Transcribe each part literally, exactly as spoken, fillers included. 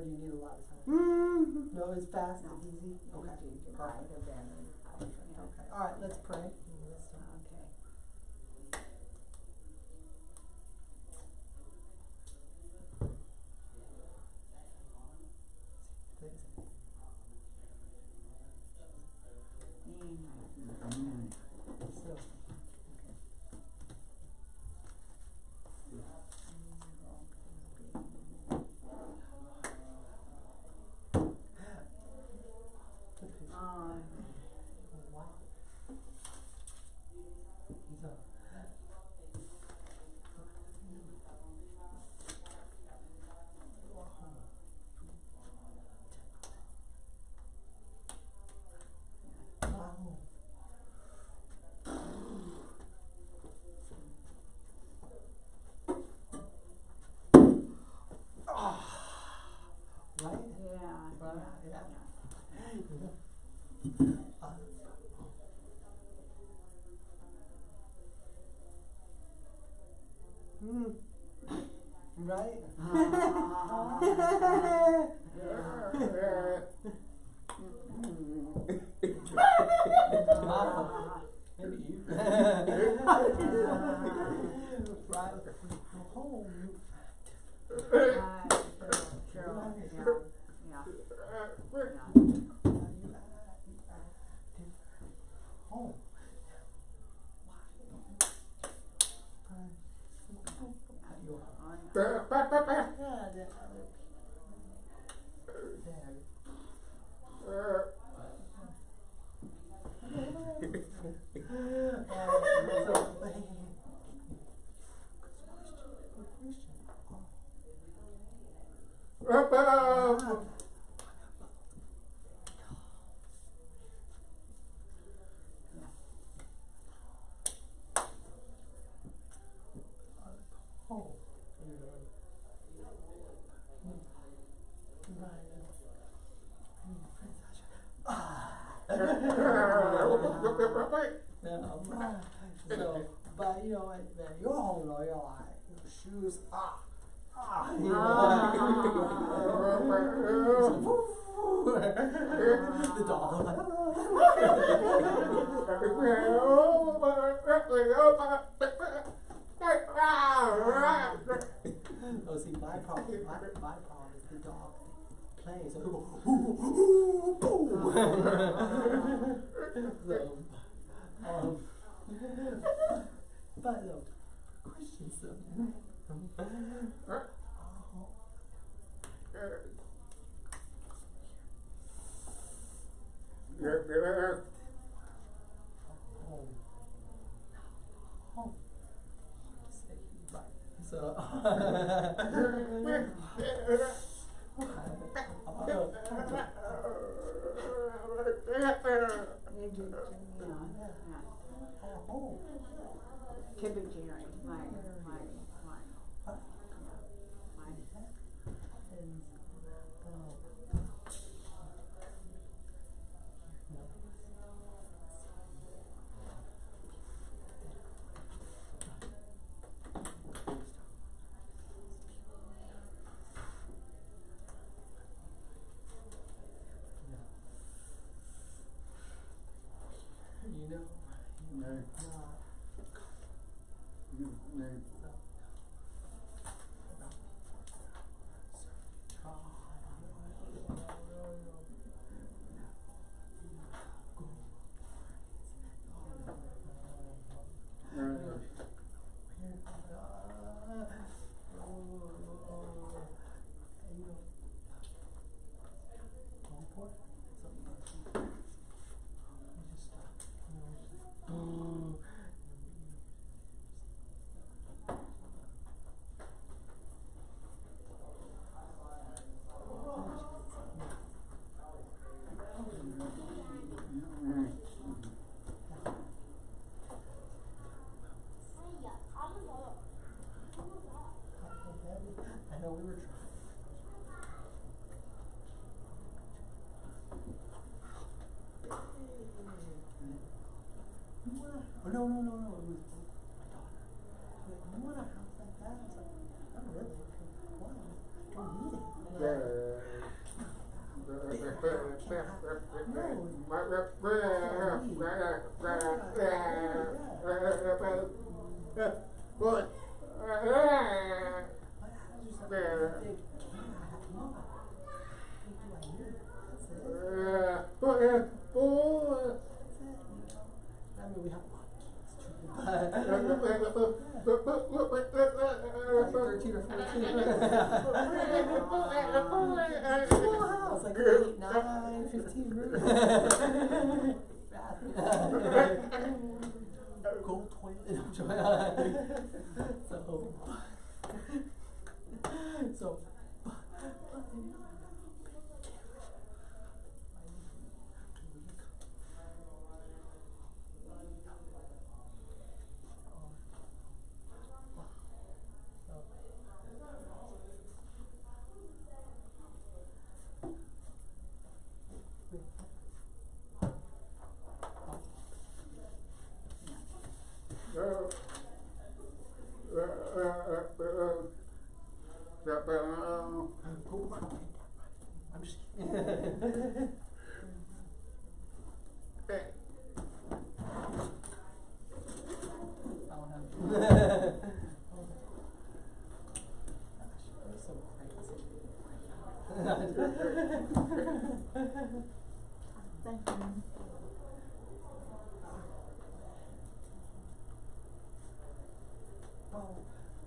do you need a lot of time? Mm-hmm. No, it's fast, No. it's easy? Okay. Right, Perfect. okay. Okay, alright, let's pray. Okay. Mm. So, Um, wow. He's a wow. Right? yeah, Right, yeah, yeah. yeah. Uh, mm. Right? Ah. Wow. Maybe you. Right. Home. Right, true, true, yeah, yeah, yeah. Home. No, so, but you know, when you're home, though, you're like, your shoes, ah, ah, you know, the dog, oh, see, my problem, my, my problem is the dog playing, so he'll go, ooh, ooh, boom. So, um, but no, Christians though. Home. Home. Right. So, Maybe, you know, yeah. home. Typically, right, right, right, right, Huh? yeah, right. And, uh, you know, No. uh, No. No. I know we were trying. Oh, no, no, no, no, it was my daughter. She's like, I want a house like that. I was like, not really. Why? I don't need it. And I'm like, What? I mean, we have a lot of kids too, but thirteen or fourteen. Full house, like eight, nine, fifteen rooms. Gold toilet. so, so, I'm just kidding. I don't have so crazy. Thank you. Oh.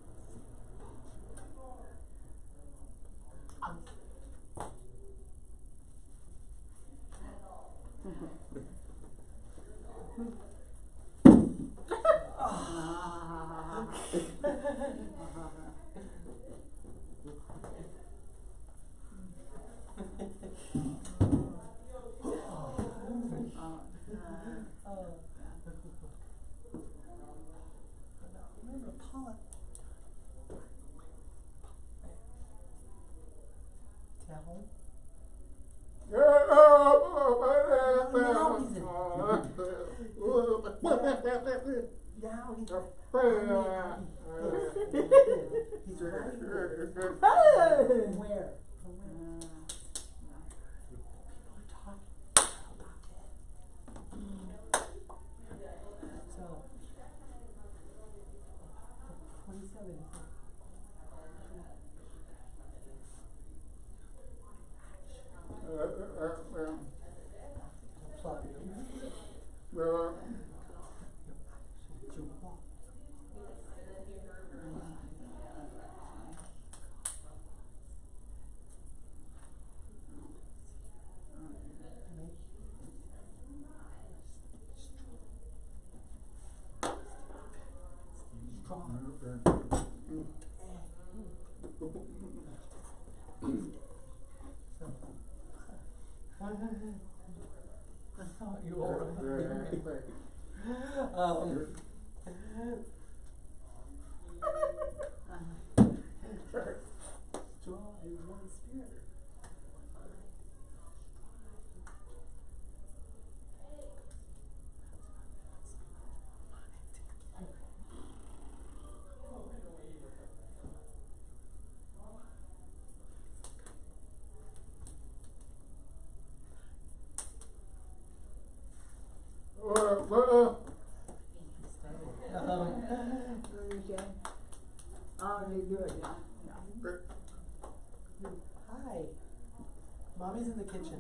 Remember Paula? Tell. Now he's he's ready. Where? From where? People are talking about it. So, twenty-seven. Plug you. You all right? Um, Draw a one spirit. Um, Oh, you're good, yeah, yeah. Hi. Mommy's in the kitchen.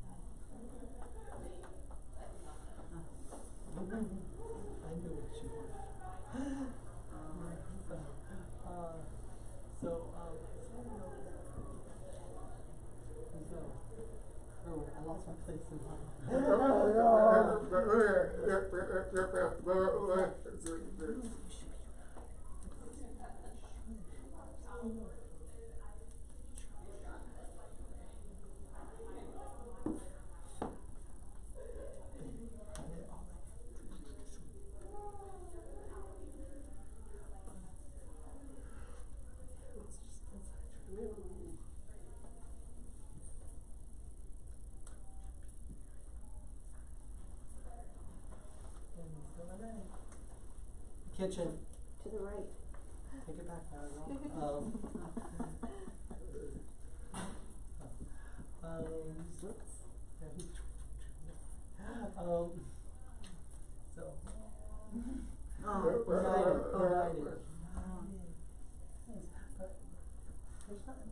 I knew what you were. so, uh, so, um, so, oh, I lost my place in kitchen. To the right. Take it back now. um, um, Um, so, Oh, united, united, united. Oh. Yes, but there's not.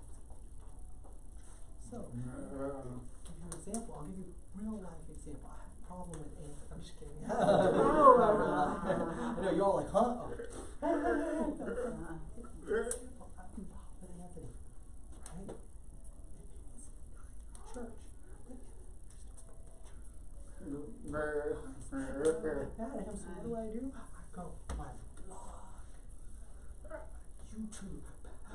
So, Uh, give you an example. I'll give you a real life example. I have a problem with Anthony. I'm just kidding. Oh. I know you're all like, huh? Oh. Uh, With Anthony, right? Church. Mad at him, so what do I do? I go, my blog, YouTube.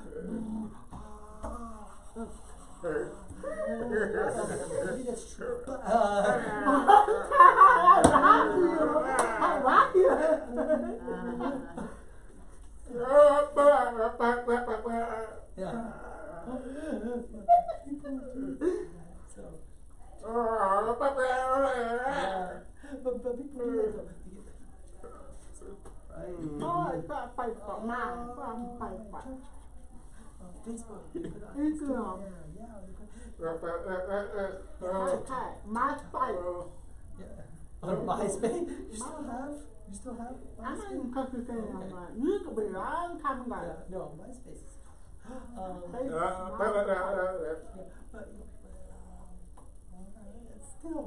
Maybe that's true. But, uh, I rock you. yeah. So, yeah. But, but people do that though. They get- Right? โอ้ยก็ไปต่อหน้าก็ไปไป Uh, Facebook. You put on It's good. Instagram. Yeah, you put- ใช่มาไป yeah. On MySpace? You still have? You still have อันนั้น MySpace? ก็คือเป็นอะไรนี่ก็เป็นร้านทำกัน Yeah, no, MySpace. is- Um, They- yeah, but you know, people, uh, it's still.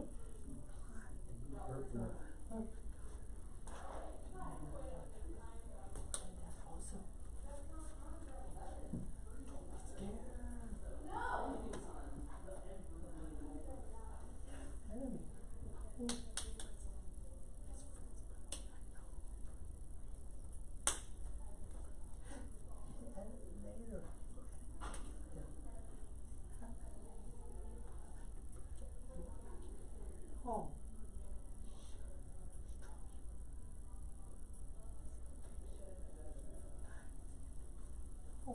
Also, enemy. Later. Oh. Oh.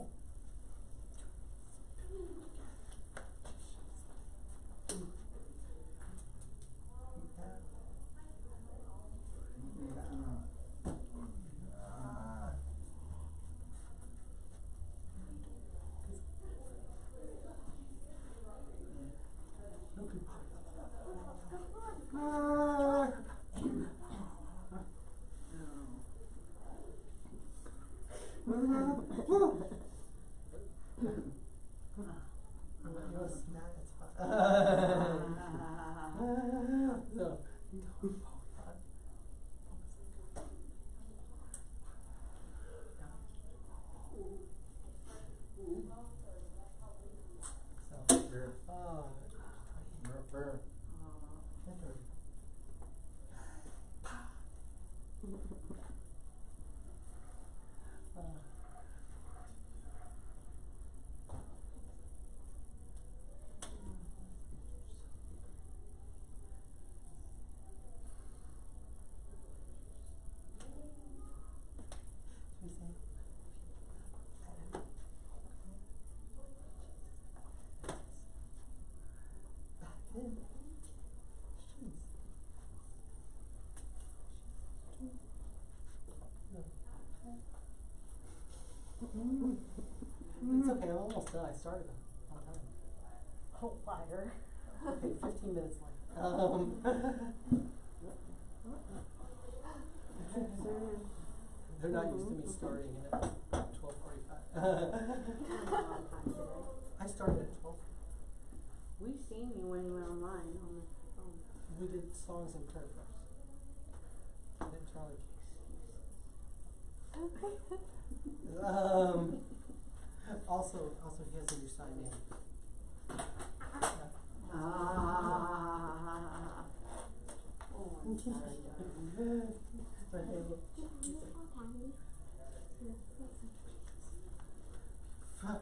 Ah. Look at- Ah. You want to snack? It's fine. So, so, oh, uh, we say, back then, jeez. It's okay, I'm almost done. I started a long time. Oh, liar. Okay, fifteen minutes left. Um, they're not used to me starting at twelve forty-five. I started at twelve. We seen you when you were online on the phone. We did songs and prayer first. And then Charlie Um, also, also he has a new sign name. Ah. But hey, look. Fuck.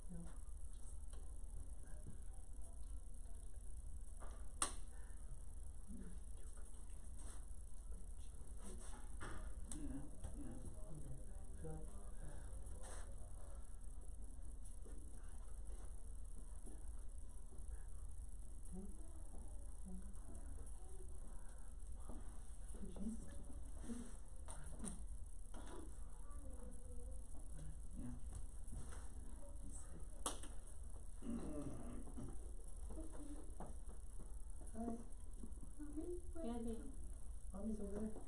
Andy. Mommy's over there.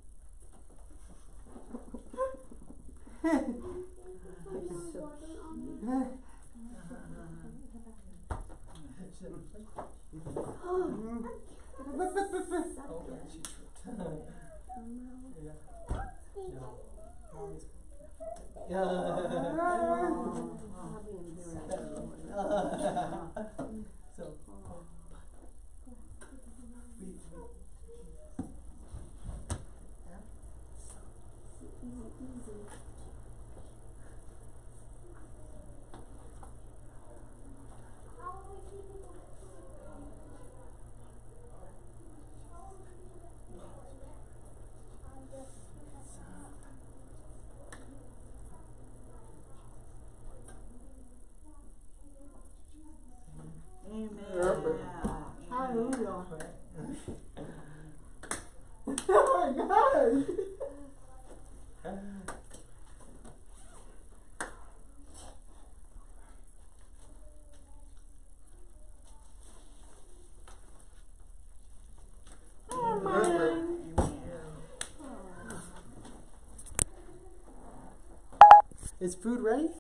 Oh, she tripped. Yeah. No. Mommy's. Yeah. I'll be in here in So. We, we, Amen. Hallelujah. Oh my gosh. Is food ready?